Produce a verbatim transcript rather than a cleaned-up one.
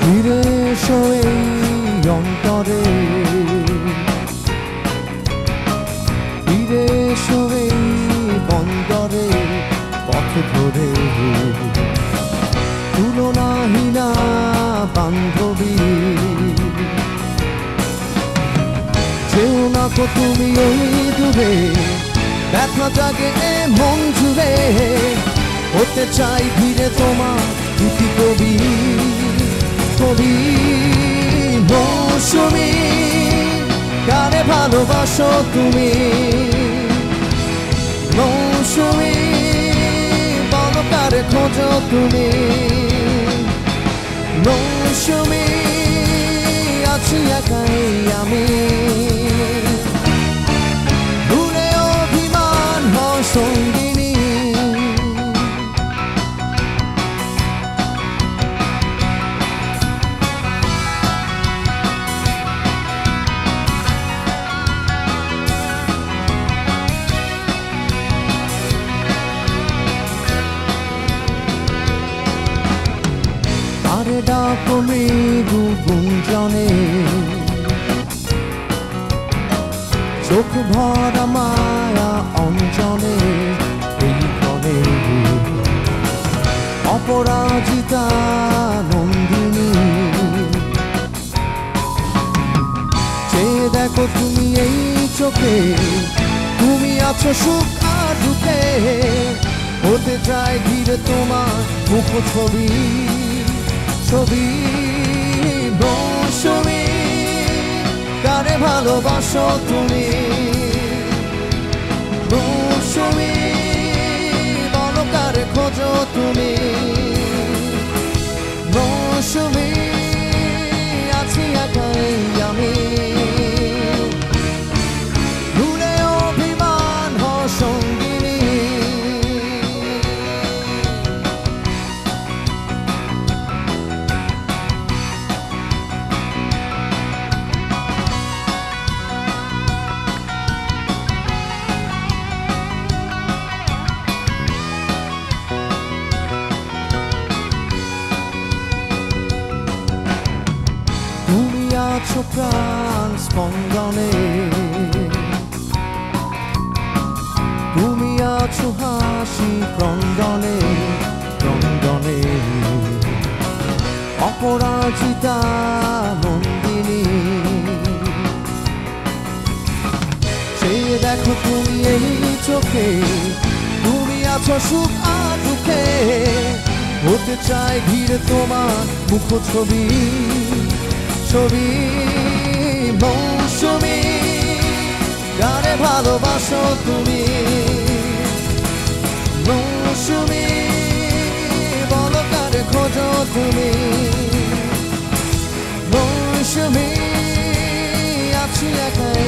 ফিরে এসো এই অন্তরে, ফিরে এসো এই বন্দরে পথ ধরে, তুলনাহীনা বান্ধবী, যেও না কো তুমি ওই দূরে, ব্যথা জাগে এ মন জুড়ে, হতে চাই ধীরে তোমার দুটি কবি, কবি মৌসুমী, কারে ভালোবাসো তুমি মৌসুমী, বলো কারে খোঁজো তুমি মৌসুমী, আছি একাই আমি, ভুলে অভিমান হয় সঙ্গিনী, আরে ডাকো মৃদু গুঞ্জনে, চোখ ভরা মায়া অঞ্জনে, এই ঘরে অপরাজিতা নন্দিনী, চেয়ে দেখো তুমি এই চোখে, তুমি আছো সুখ আর দুঃখে, হতে চাই ধীরে তোমার মুখ ছবি, ছবি মৌসুমী, কারে ভালোবাসো তুমি মৌসুমী, বলো কারে খোঁজো তুমি মৌসুমী, আছি একাই আমি, ভুলে অভিমান হয় সঙ্গিনী, তুমি আছো প্রাণ স্পন্দনে, তুমি আছো হাসি ক্রন্দনে, ক্রন্দনে অপরাজিতা নন্দিনী, চেয়ে দেখো তুমি এই চোখে, তুমি আছো সুখ আর দুঃখে, হতে চাই ধীরে তোমার মুখ ছবি, ছবি মৌসুমী, কারে ভালোবাসো তুমি মৌসুমী, বলো কারে খোঁজো তুমি মৌসুমী, আছি একাই